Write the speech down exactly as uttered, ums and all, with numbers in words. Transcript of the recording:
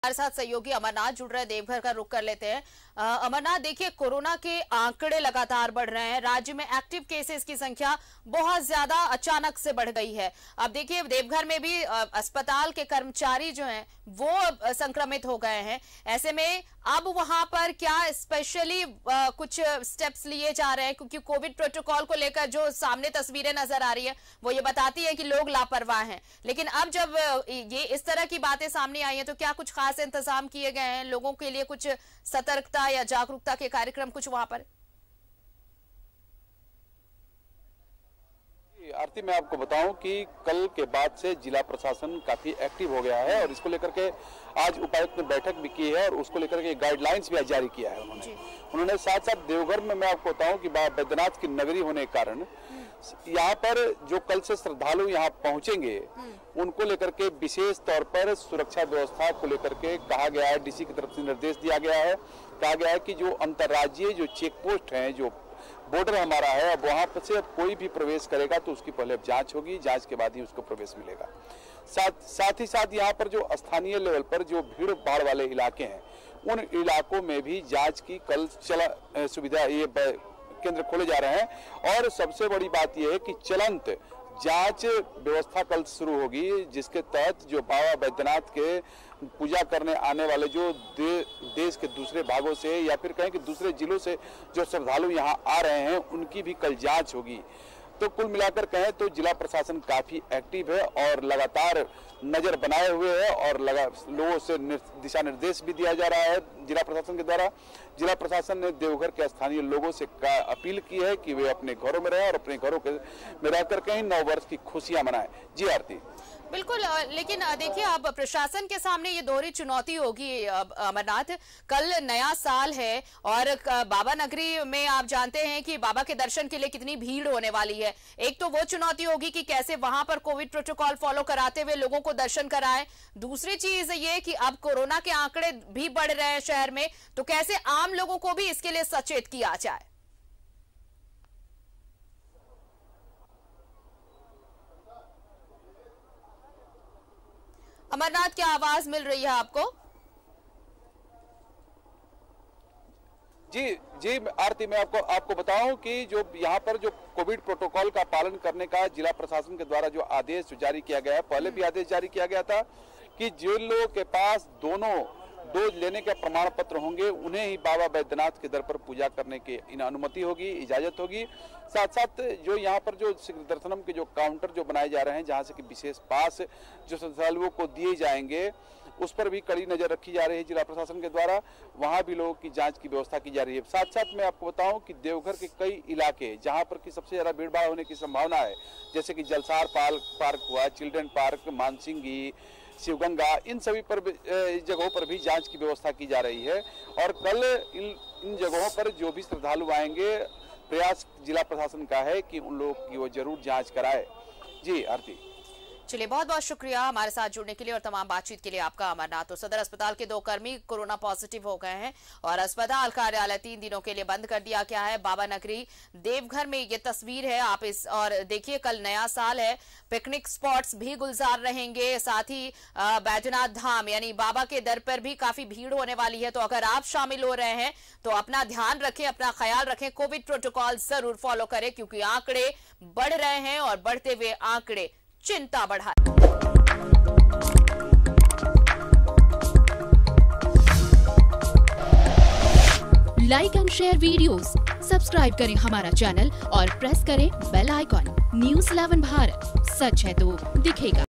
हमारे साथ सहयोगी अमरनाथ जुड़ रहे हैं, देवघर का रुख कर लेते हैं। अमरनाथ, देखिए कोरोना के आंकड़े लगातार बढ़ रहे हैं, राज्य में एक्टिव केसेस की संख्या बहुत ज्यादा अचानक से बढ़ गई है। अब देखिए देवघर में भी अस्पताल के कर्मचारी जो हैं वो संक्रमित हो गए हैं। ऐसे में अब वहां पर क्या स्पेशली कुछ स्टेप्स लिए जा रहे हैं, क्योंकि कोविड प्रोटोकॉल को लेकर जो सामने तस्वीरें नजर आ रही है वो ये बताती है कि लोग लापरवाह हैं। लेकिन अब जब ये इस तरह की बातें सामने आई हैं तो क्या कुछ खास इंतजाम किए गए हैं लोगों के लिए, कुछ सतर्कता या जागरूकता के कार्यक्रम कुछ वहां पर? आरती, मैं आपको बताऊं कि कल के बाद से जिला प्रशासन काफी एक्टिव हो गया है और इसको लेकर के आज उपायुक्त ने बैठक भी की है और उसको लेकर के गाइडलाइंस भी जारी किया है उन्होंने उन्होंने साथ साथ देवघर में मैं आपको बताऊं कि बाबा बैद्यनाथ की नगरी होने के कारण यहाँ पर जो कल से श्रद्धालु यहाँ पहुंचेंगे उनको लेकर के विशेष तौर पर सुरक्षा व्यवस्था को लेकर के कहा गया है। डीसी की तरफ से निर्देश दिया गया है, कहा गया है कि जो अंतर्राज्यीय जो चेक पोस्ट है, जो बॉर्डर हमारा है, अब वहां पर से कोई भी प्रवेश करेगा तो उसकी पहले जांच होगी, जांच के बाद ही उसको प्रवेश मिलेगा। साथ साथ ही साथ यहाँ पर जो स्थानीय लेवल पर जो भीड़ भाड़ वाले इलाके हैं उन इलाकों में भी जांच की कल चला सुविधा ये केंद्र खोले जा रहे हैं। और सबसे बड़ी बात यह है कि चलंत जांच व्यवस्था कल शुरू होगी, जिसके तहत जो बाबा बैद्यनाथ के पूजा करने आने वाले जो दे, देश के दूसरे भागों से या फिर कहें कि दूसरे जिलों से जो श्रद्धालु यहाँ आ रहे हैं उनकी भी कल जांच होगी। तो कुल मिलाकर कहें तो जिला प्रशासन काफी एक्टिव है और लगातार नजर बनाए हुए है और लगा लोगों से दिशा निर्देश भी दिया जा रहा है जिला प्रशासन के द्वारा। जिला प्रशासन ने देवघर के स्थानीय लोगों से अपील की है कि वे अपने घरों में रहें और अपने घरों के में रहकर कहीं नव वर्ष की खुशियां मनाएं। जी आरती। बिल्कुल, लेकिन देखिए अब प्रशासन के सामने ये दोहरी चुनौती होगी अमरनाथ। कल नया साल है और बाबा नगरी में आप जानते हैं कि बाबा के दर्शन के लिए कितनी भीड़ होने वाली है। एक तो वो चुनौती होगी कि कैसे वहां पर कोविड प्रोटोकॉल फॉलो कराते हुए लोगों को दर्शन कराएं। दूसरी चीज ये कि अब कोरोना के आंकड़े भी बढ़ रहे हैं शहर में, तो कैसे आम लोगों को भी इसके लिए सचेत किया जाए। अमरनाथ, क्या आवाज मिल रही है आपको? जी जी आरती, मैं आपको आपको बताऊं कि जो यहाँ पर जो कोविड प्रोटोकॉल का पालन करने का जिला प्रशासन के द्वारा जो आदेश जारी किया गया है, पहले भी आदेश जारी किया गया था कि जिन लोगों के पास दोनों डोज लेने के प्रमाण पत्र होंगे उन्हें ही बाबा बैद्यनाथ के दर पर पूजा करने की अनुमति होगी, इजाजत होगी। साथ साथ जो यहाँ पर जो दर्शनम के जो काउंटर जो बनाए जा रहे हैं, जहाँ से कि विशेष पास जो श्रद्धालुओं को दिए जाएंगे, उस पर भी कड़ी नजर रखी जा रही है जिला प्रशासन के द्वारा। वहां भी लोगों की जांच की व्यवस्था की जा रही है। साथ साथ मैं आपको बताऊं कि देवघर के कई इलाके जहां पर की सबसे ज्यादा भीड़ भाड़ होने की संभावना है, जैसे कि जलसार पार्क हुआ, चिल्ड्रन पार्क, मानसिंगी, शिवगंगा, इन सभी पर जगहों पर भी जांच की व्यवस्था की जा रही है। और कल इन इन जगहों पर जो भी श्रद्धालु आएंगे, प्रयास जिला प्रशासन का है कि उन लोगों की वो जरूर जांच कराए। जी आरती। चलिए, बहुत बहुत शुक्रिया हमारे साथ जुड़ने के लिए और तमाम बातचीत के लिए आपका अमरनाथ। तो सदर अस्पताल के दो कर्मी कोरोना पॉजिटिव हो गए हैं और अस्पताल कार्यालय तीन दिनों के लिए बंद कर दिया गया है। बाबा नगरी देवघर में ये तस्वीर है आप इस, और देखिए कल नया साल है, पिकनिक स्पॉट्स भी गुलजार रहेंगे, साथ ही बैद्यनाथ धाम यानी बाबा के दर पर भी काफी भीड़ होने वाली है। तो अगर आप शामिल हो रहे हैं तो अपना ध्यान रखें, अपना ख्याल रखें, कोविड प्रोटोकॉल जरूर फॉलो करें, क्योंकि आंकड़े बढ़ रहे हैं और बढ़ते हुए आंकड़े चिंता बढ़ा। Like and share videos, subscribe करें हमारा चैनल और प्रेस करें bell icon. News eleven Bharat, सच है तो दिखेगा।